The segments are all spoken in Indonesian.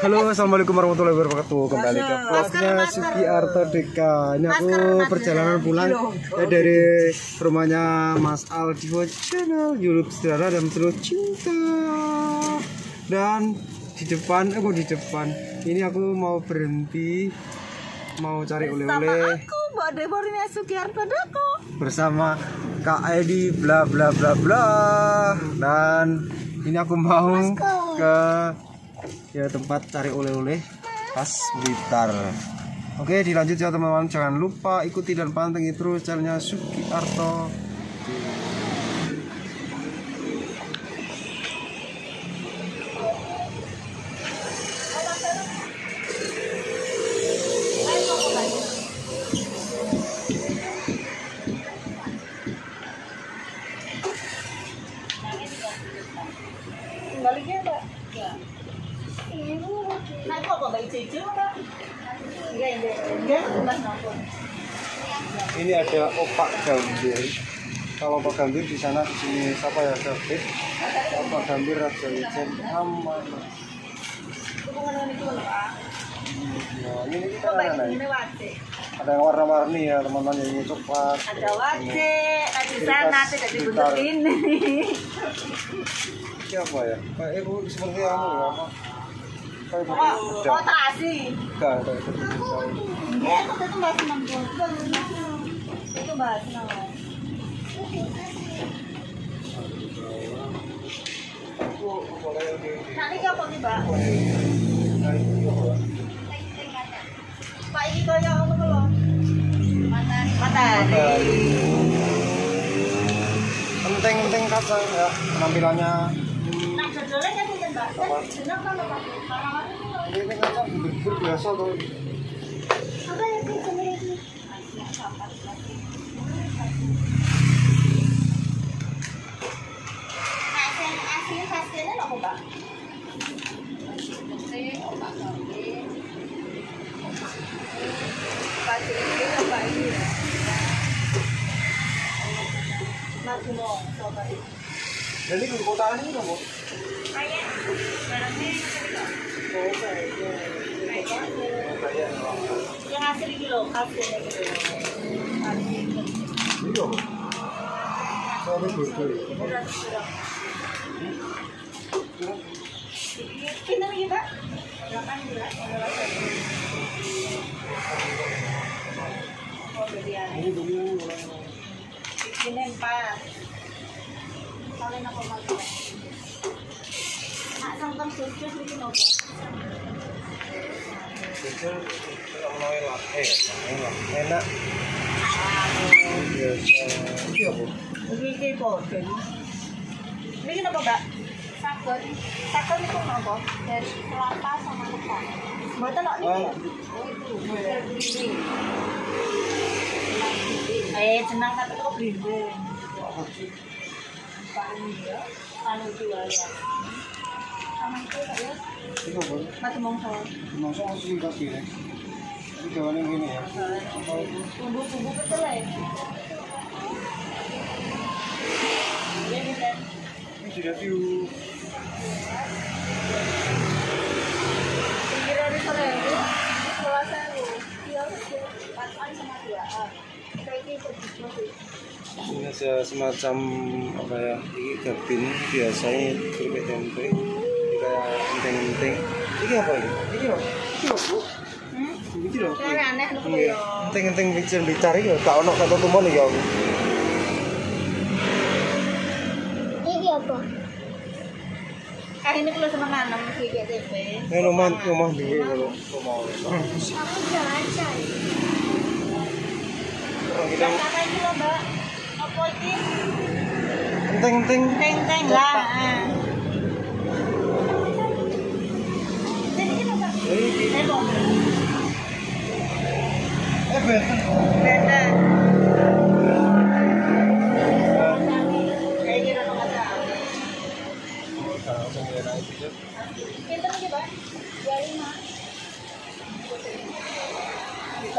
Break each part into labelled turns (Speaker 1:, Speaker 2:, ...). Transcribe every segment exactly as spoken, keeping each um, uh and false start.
Speaker 1: Halo, assalamualaikum warahmatullahi wabarakatuh. Kembali ke vlognya Sugiarto Deka. Ini aku perjalanan pulang ya dari rumahnya Mas Al di channel YouTube Saudara dan Terus Cinta. Dan di depan, aku di depan. Ini aku mau berhenti, mau cari oleh-oleh.
Speaker 2: Aku Mbak Devorina Sugiarto Deka.
Speaker 1: Bersama Kak Edi bla bla bla bla. Dan ini aku mau ke ya tempat cari oleh-oleh khas Blitar. Oke, dilanjut ya teman-teman. Jangan lupa ikuti dan pantengin terus channelnya Sugiarto.
Speaker 2: Baliknya Mbak? Ya. Nah, kok Mbak Cici Mbak? Enggak, enggak. Enggak, Mas Nopon.
Speaker 1: Ini ada opak gambir. Kalau opak gambir di sana, di sini siapa ya? David. Opak gambir Raja Wijen aman.
Speaker 2: Hubungan dengan itu Pak.
Speaker 1: Ya, ini kita
Speaker 2: Mbak
Speaker 1: ada
Speaker 2: ini wate.
Speaker 1: ada yang warna-warni ya teman-teman, yang coklat.
Speaker 2: Ada wate, ada di sana tidak di bentuk ini.
Speaker 1: Ini apa ya? Kayak ibu seperti kamu ya apa? Kayak ibu
Speaker 2: Oh, oh terasi.
Speaker 1: enggak, kayak seperti itu.
Speaker 2: Iya, itu Mbak senang tuh. Itu Mbak senang. Nanti apa nih Mbak? Pak ini kaya apa kalau? Matahari. Matahari.
Speaker 1: Penting-penting kata ya penampilannya.
Speaker 2: Nah, jadulnya kan ini Mbak. Senang kan Mbak?
Speaker 1: Ini kaca berbur biasa tuh.
Speaker 2: Apa yang kita miliki? Hasil hasilnya apa Mbak? Opak gambir. Pasir ini apa ini ya? Magumo, coba ini.
Speaker 1: Jadi di kota ini dong, Bu?
Speaker 2: Kayak barangnya
Speaker 1: Oh, kayaknya. Kayak
Speaker 2: yang hasil ini loh, hasilnya gitu.
Speaker 1: ini loh. Soalnya berbur.
Speaker 2: Pintar lagi Pak? Silakan juga. Oh, belian.
Speaker 1: Ini beliau mulai.
Speaker 2: Ini empat. Kalian apa makan? Nak sangkam susu bikin apa?
Speaker 1: Susu kalau mau enak, eh, enak, enak. Biasa. Ini apa?
Speaker 2: Ini kayak bodoh. Ini kenapa Mbak? Sagon. Sagon itu apa? Dari kelapa sama ketan. Buatan nak ini? Oh itu. Eh, senang tapi kok berimbing. Paling dia, anu jual ya. Sama itu ya.
Speaker 1: Ini apa?
Speaker 2: Batu mongso.
Speaker 1: Masa masih kasih ya? Ini jawabannya gini ya?
Speaker 2: Bumbu-bumbu betul ya. Ini kan.
Speaker 1: Ini sudah view.
Speaker 2: Kira di sana itu sekolah saya lu. Dia patuan sama dua. Kayak gitu sih.
Speaker 1: Ini ada semacam apa ya? Ini gabin biasanya keripik tempe. Ini kayak enteng-enteng. Ini apa ini? Ini apa? Ini apa, Bu?
Speaker 2: Hmm?
Speaker 1: Ini loh.
Speaker 2: Kayak aneh lu
Speaker 1: Iya.
Speaker 2: ya.
Speaker 1: Enteng-enteng bikin Blitar iki ya. Tak ono kata tumon ya.
Speaker 2: Ini apa? Ah ini kalau sama nanam kayak T V.
Speaker 1: Ini rumah rumah dhewe kalau mau.
Speaker 2: Aku jalan-jalan.
Speaker 1: Kita
Speaker 2: Apa ini loh Mbak? Apa ini?
Speaker 1: enteng-enteng.
Speaker 2: Teng-teng lah. Jadi ini Mbak.
Speaker 1: Ini
Speaker 2: Saya mau.
Speaker 1: eh beten.
Speaker 2: Beda. Kayak gitu dong kata.
Speaker 1: Langsung ya naik gitu.
Speaker 2: Pinter lagi Pak. dua puluh lima. Gitu.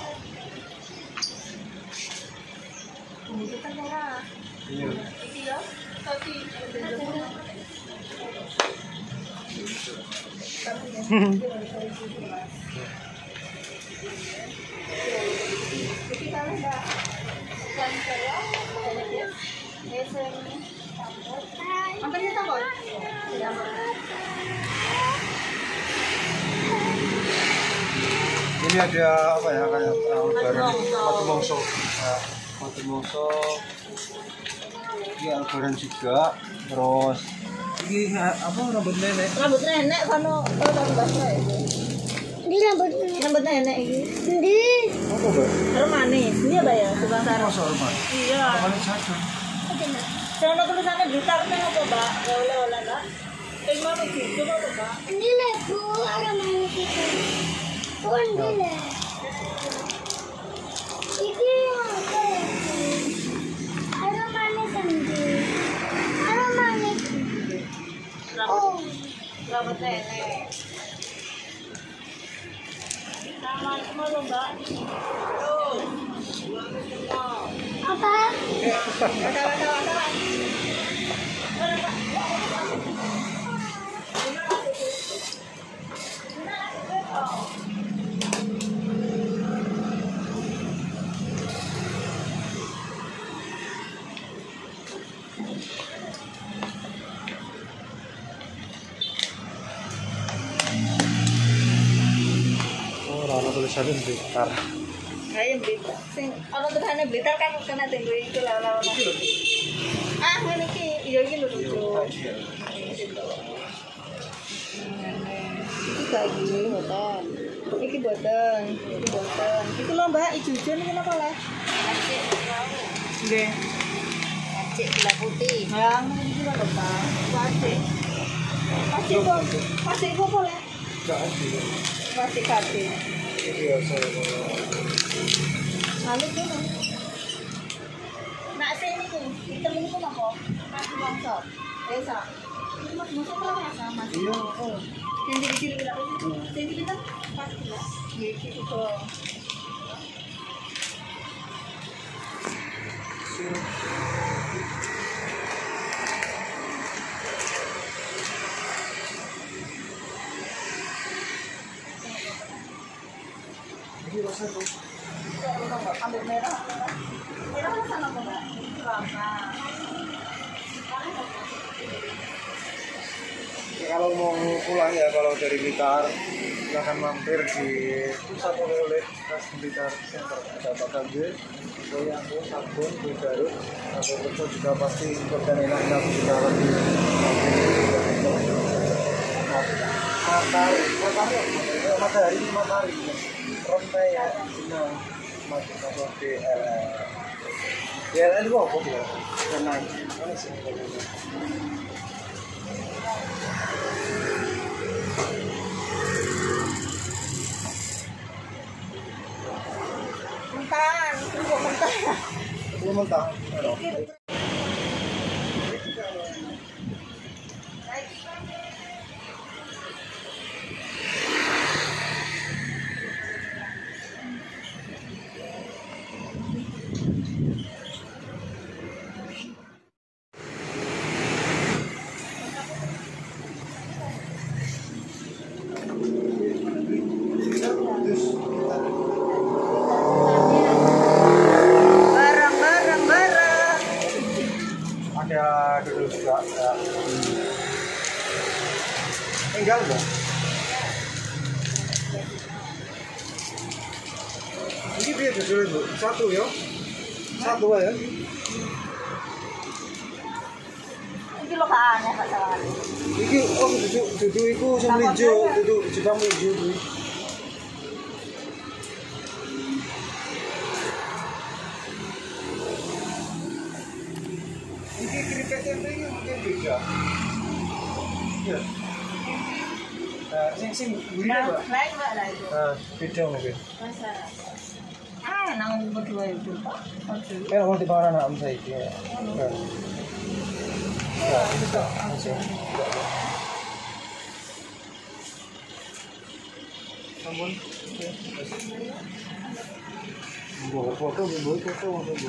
Speaker 2: Ini kita merah.
Speaker 1: Iya.
Speaker 2: Iki ya. Tapi
Speaker 1: Ini ada apa ya, kayak lebaran matu mongso. Ya, matu mongso. Ini lebaran juga. Terus ini apa, rambut nenek?
Speaker 2: Rambut nenek kono rambut itu. Ini rambut rambut nenek iki. Endi?
Speaker 1: Apa, Mbak?
Speaker 2: Harum manis. Iya, Mbak ya, tukang sarung.
Speaker 1: Masa rumah?
Speaker 2: Iya.
Speaker 1: Manis saja.
Speaker 2: Sono tulisannya Blitar itu apa, Mbak? Ya oleh-oleh, Mbak. Kayak mana gitu, Mbak? Ini lek, Bu, harum manis itu. Oh, ini lek. Iki apa ya? Harum manis endi? Harum manis. Oh, rambut nenek. Sama semua loh, Mbak. Apa?
Speaker 1: Ana tulisannya Blitar.
Speaker 2: Ayo Blitar. Sing ana tulisannya Blitar kan kena tenggo itu lawan-lawan. Ah, ngene iki, iya iki lho lucu. Iki kayak gini boten. Iki boten, iki boten. Iki lho Mbak, ijo-ijo niki napa lah? Acik tahu. Nggih. Acik gula putih. Ya, iki lho Mbak. Acik. Acik kok. Acik kok boleh?
Speaker 1: Enggak ada.
Speaker 2: Masih kaki.
Speaker 1: Iya, saya.
Speaker 2: Lalu gimana? Nak sini tuh, hitam ini pun apa? Masih longsor. Desa. Ini masih longsor berapa ya sama?
Speaker 1: Iya.
Speaker 2: Oh. Yang di sini berapa sih? Yang di kita pas belas. Gitu itu.
Speaker 1: Ini rasa tuh.
Speaker 2: Ambil merah. Merah rasa apa, Mbak? Warna.
Speaker 1: Kalau mau pulang ya, kalau dari Blitar silahkan mampir di pusat oleh-oleh khas Blitar Center. Ada Pak G, Goyangku, Sabun, Kue Garut, atau Kerja juga pasti ikut dan enak-enak kita lagi. Matahari, matahari, matahari, matahari, rontai ya, cina, masuk masuk di L L. Di L L itu apa sih? Tenang, mana sih?
Speaker 2: Mentah, itu mentah.
Speaker 1: Itu mentah.
Speaker 2: Barang-barang barang.
Speaker 1: Ada dulu juga ya. Enggak enggak. Ini dia dulu Bu. Satu ya. Satu ya.
Speaker 2: Iki lho Kak aneh Kak salah.
Speaker 1: Iki oh duduk duduk iku sing mejo, duduk Jepang mejo kuwi. Iki keripik tempe iki mungkin beda. Ya. Nah, sing sing gurih Pak.
Speaker 2: Lain Mbak lah itu.
Speaker 1: Nah, beda mungkin.
Speaker 2: Masa. Ah, nang berdua itu Pak. Oke.
Speaker 1: Eh, mau dipangan anak saya iki. Ya. Ya, bisa. Langsung. Sampun. Bawa foto, bawa foto, bawa foto.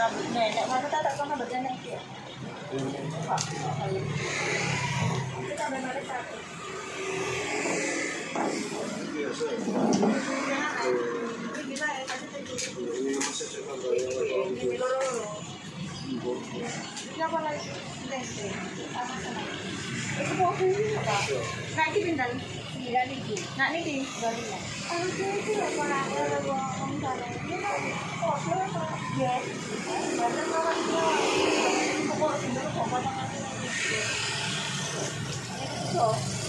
Speaker 2: rambut nenek, mana tak tak rambut nenek ya. Kita benar satu. Siapa lagi? Itu mau pilih apa? Nak ini pintar. Tidak ini. Nak ini dari mana? Aku itu apa nak ada orang sana. Ini kok siapa? Yes. Ada orang itu. Kok sudah kok pada ngasih. So.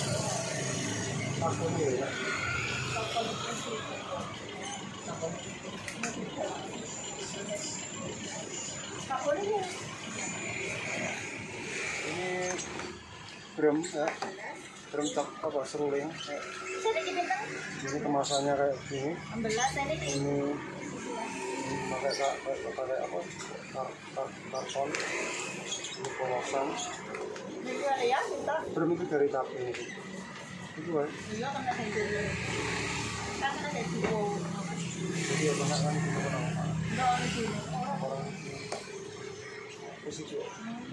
Speaker 2: Aku ni. Aku ni.
Speaker 1: Ini drum ya, drum tak apa seruling. Ini kemasannya kayak gini. Ini pakai pakai apa? Karton. Ini polosan. Drum itu dari tapi ini. Itu kan? Iya kan ada itu. Kan ada itu. Jadi apa nak kan kita kenal. Orang sini. Orang posisi.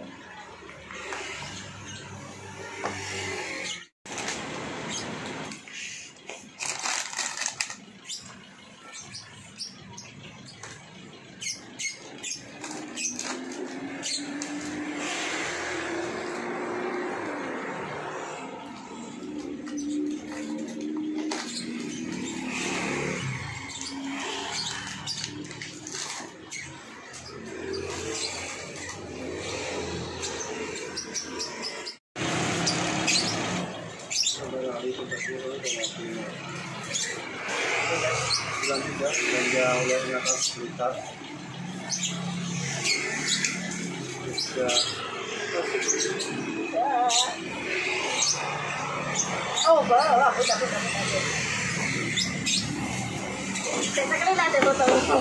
Speaker 1: Bulan tiga belanja oleh atas sekitar tiga.
Speaker 2: Oh bawa aku tak tahu. Saya kira ada botol itu.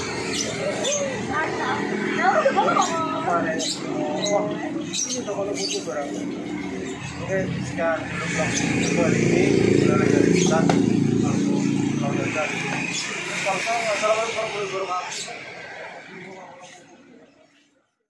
Speaker 2: Ada. Tahu tu bawa apa?
Speaker 1: Ini toko buku barang. Oke, sekian dulu vlog ini. Sudah dari kita. Kalau dari Assalamualaikum.